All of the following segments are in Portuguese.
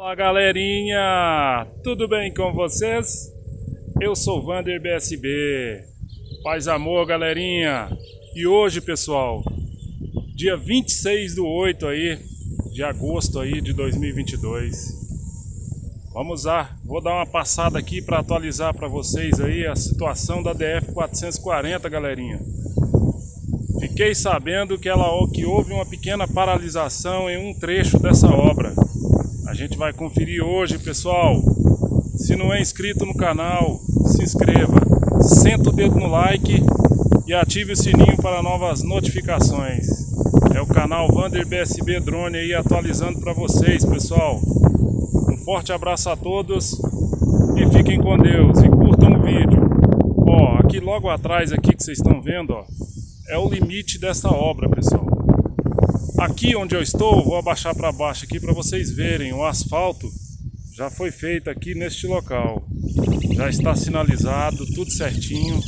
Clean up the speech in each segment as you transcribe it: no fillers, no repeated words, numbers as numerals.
Fala galerinha, tudo bem com vocês? Eu sou Vander BSB, paz amor galerinha. E hoje pessoal, dia 26/8 aí, de agosto aí de 2022. Vamos lá, vou dar uma passada aqui para atualizar para vocês aí a situação da DF 440 galerinha. Fiquei sabendo que houve uma pequena paralisação em um trecho dessa obra. A gente vai conferir hoje, pessoal. Se não é inscrito no canal, se inscreva, senta o dedo no like e ative o sininho para novas notificações. É o canal Vander BSB Drone aí atualizando para vocês, pessoal. Um forte abraço a todos e fiquem com Deus e curtam o vídeo. Ó, aqui logo atrás aqui que vocês estão vendo, ó, é o limite dessa obra, pessoal. Aqui onde eu estou, vou abaixar para baixo aqui para vocês verem, o asfalto já foi feito aqui neste local. Já está sinalizado, tudo certinho.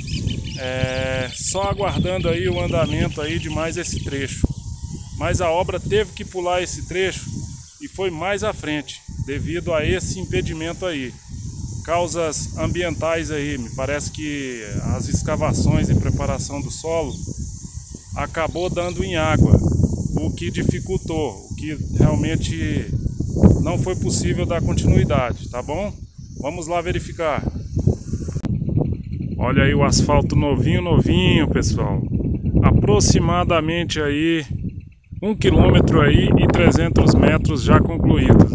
Só aguardando aí o andamento aí de mais esse trecho. Mas a obra teve que pular esse trecho e foi mais à frente, devido a esse impedimento aí. Causas ambientais aí, me parece que as escavações e preparação do solo acabou dando em água, o que dificultou, o que realmente não foi possível dar continuidade, tá bom? Vamos lá verificar. Olha aí o asfalto novinho, pessoal. Aproximadamente aí 1 km aí e 300 metros já concluído.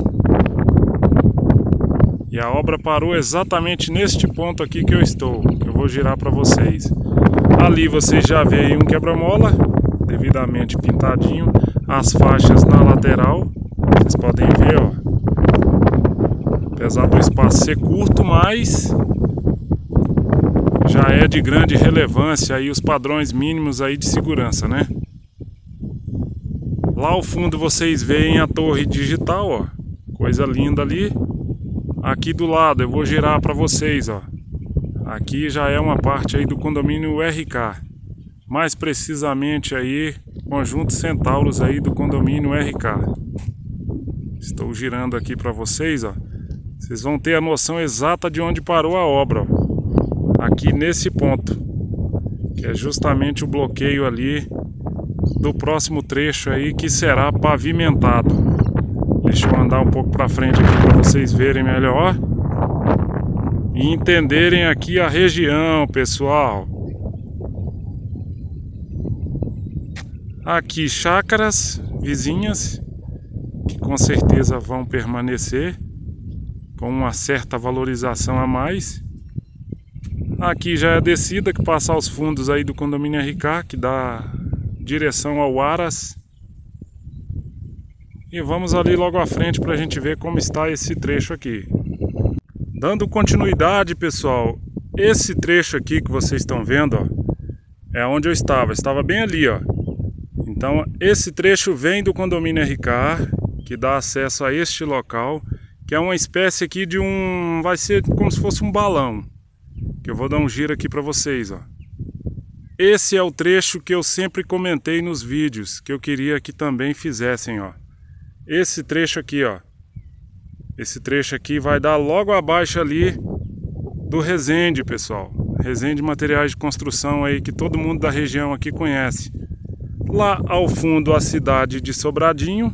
E a obra parou exatamente neste ponto aqui que eu estou, que eu vou girar para vocês. Ali vocês já veem um quebra-mola, devidamente pintadinho, as faixas na lateral, vocês podem ver, ó. Apesar do espaço ser curto, mas já é de grande relevância aí os padrões mínimos aí de segurança, né? Lá ao fundo vocês veem a torre digital, ó, coisa linda ali. Aqui do lado eu vou girar para vocês, ó. Aqui já é uma parte aí do condomínio RK, mais precisamente aí Conjunto Centauros aí do condomínio RK. Estou girando aqui para vocês, ó. Vocês vão ter a noção exata de onde parou a obra, ó. Aqui nesse ponto, que é justamente o bloqueio ali do próximo trecho aí que será pavimentado. Deixa eu andar um pouco para frente aqui para vocês verem melhor e entenderem aqui a região, pessoal. Aqui chácaras vizinhas que com certeza vão permanecer com uma certa valorização a mais. Aqui já é a descida que passa aos fundos aí do condomínio RK, que dá direção ao Aras. E vamos ali logo à frente para a gente ver como está esse trecho aqui. Dando continuidade, pessoal, esse trecho aqui que vocês estão vendo, ó, é onde eu estava bem ali, ó. Então esse trecho vem do condomínio RK, que dá acesso a este local, que é uma espécie aqui de vai ser como se fosse um balão, que eu vou dar um giro aqui para vocês, ó. Esse é o trecho que eu sempre comentei nos vídeos, que eu queria que também fizessem, ó. Esse trecho aqui, ó. Esse trecho aqui vai dar logo abaixo ali do Resende, pessoal. Resende Materiais de Construção aí, que todo mundo da região aqui conhece. Lá ao fundo a cidade de Sobradinho.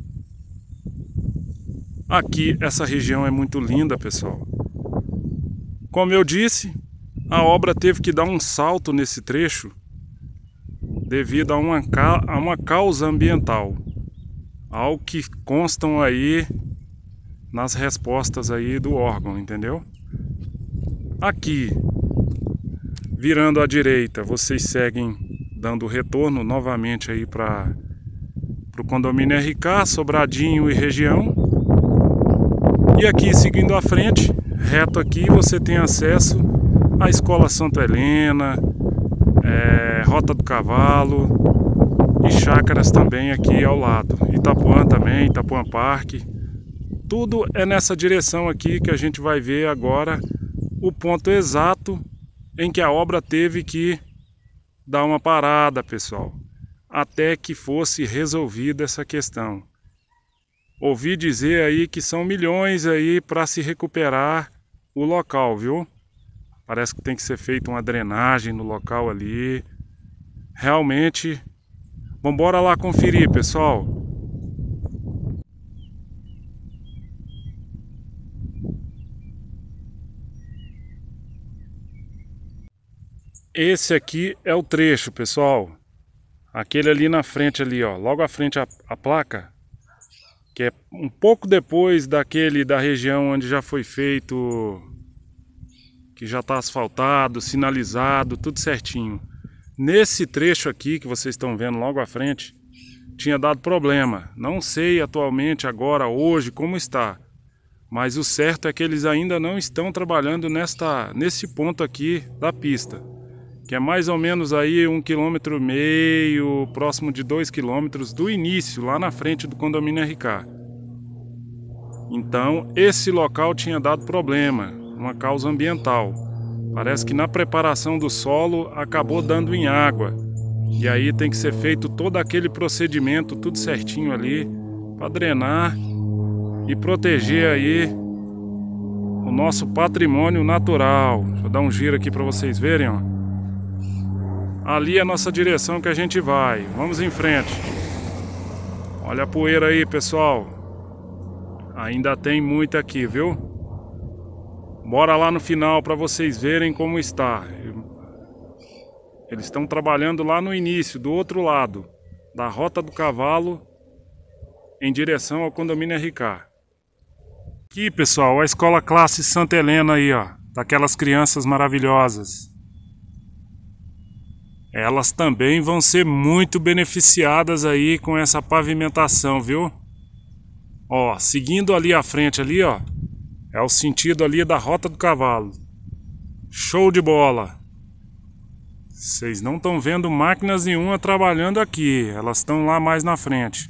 Aqui essa região é muito linda, pessoal. Como eu disse, a obra teve que dar um salto nesse trecho devido a uma causa ambiental. Ao que constam aí nas respostas aí do órgão, entendeu? Aqui, virando à direita, vocês seguem dando retorno novamente aí para o condomínio RK, Sobradinho e região. E aqui, seguindo à frente, reto aqui, você tem acesso à Escola Santa Helena, Rota do Cavalo e chácaras também aqui ao lado. Itapuã também, Itapuã Parque. Tudo é nessa direção aqui que a gente vai ver agora o ponto exato em que a obra teve que dar uma parada, pessoal, até que fosse resolvida essa questão. ouvi dizer aí que são milhões aí para se recuperar o local, viu? Parece que tem que ser feita uma drenagem no local ali. Realmente, vamos embora lá conferir, pessoal. Esse aqui é o trecho, pessoal. Aquele ali na frente ali, ó, logo à frente a placa, que é um pouco depois daquele da região onde já foi feito, que já está asfaltado, sinalizado, tudo certinho. Nesse trecho aqui que vocês estão vendo logo à frente, tinha dado problema. Não sei atualmente, agora, hoje, como está. Mas o certo é que eles ainda não estão trabalhando nesse ponto aqui da pista, que é mais ou menos aí 1,5 km, próximo de 2 km do início, lá na frente do condomínio RK. Então, esse local tinha dado problema, uma causa ambiental. Parece que na preparação do solo acabou dando em água. E aí tem que ser feito todo aquele procedimento, tudo certinho ali, para drenar e proteger aí o nosso patrimônio natural. Deixa eu dar um giro aqui para vocês verem, ó. Ali é a nossa direção que a gente vai. Vamos em frente. Olha a poeira aí, pessoal. Ainda tem muita aqui, viu? Bora lá no final para vocês verem como está. Eles estão trabalhando lá no início, do outro lado, da Rota do Cavalo, em direção ao condomínio RK. Aqui, pessoal, a escola classe Santa Helena aí, ó. Daquelas crianças maravilhosas. Elas também vão ser muito beneficiadas aí com essa pavimentação, viu? Ó, seguindo ali à frente ali, ó, é o sentido ali da Rota do Cavalo. Show de bola! Vocês não estão vendo máquinas nenhuma trabalhando aqui, elas estão lá mais na frente.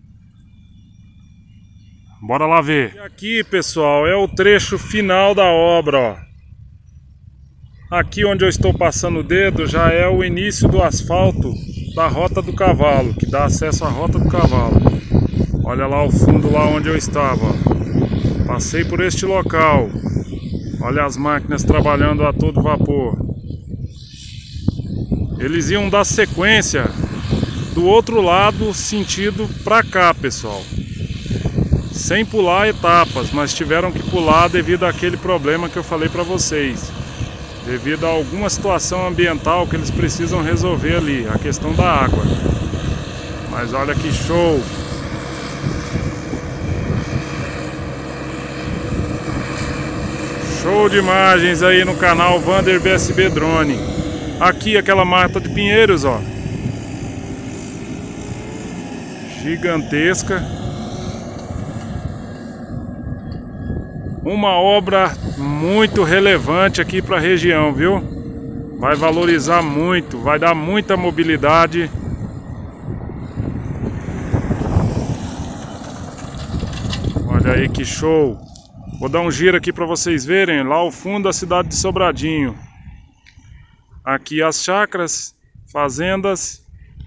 Bora lá ver. E aqui, pessoal, é o trecho final da obra, ó. Aqui onde eu estou passando o dedo já é o início do asfalto da Rota do Cavalo, que dá acesso à Rota do Cavalo. Olha lá o fundo, lá onde eu estava. Passei por este local. Olha as máquinas trabalhando a todo vapor. Eles iam dar sequência do outro lado, sentido pra cá, pessoal. Sem pular etapas, mas tiveram que pular devido àquele problema que eu falei pra vocês. Devido a alguma situação ambiental que eles precisam resolver ali, a questão da água. Mas olha que show! Show de imagens aí no canal Vander BSB Drone. Aqui aquela mata de pinheiros, ó. Gigantesca. Uma obra muito relevante aqui para a região, viu? Vai valorizar muito, vai dar muita mobilidade. Olha aí que show! Vou dar um giro aqui para vocês verem, lá ao fundo a cidade de Sobradinho. Aqui as chácaras, fazendas.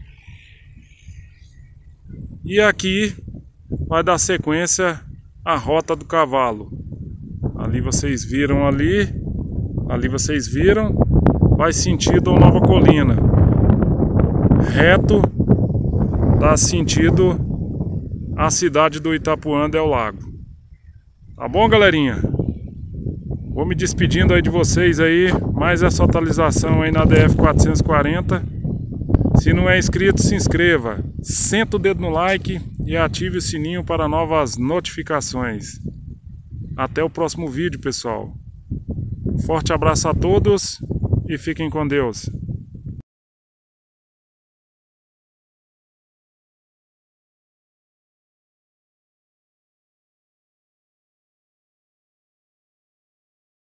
E aqui vai dar sequência à Rota do Cavalo. Ali vocês viram ali vocês viram, vai sentido a Nova Colina. Reto dá sentido à cidade do Itapuã del Lago. Tá bom, galerinha? Vou me despedindo aí de vocês aí, mais essa atualização aí na DF 440. Se não é inscrito, se inscreva, senta o dedo no like e ative o sininho para novas notificações. Até o próximo vídeo, pessoal. Um forte abraço a todos e fiquem com Deus.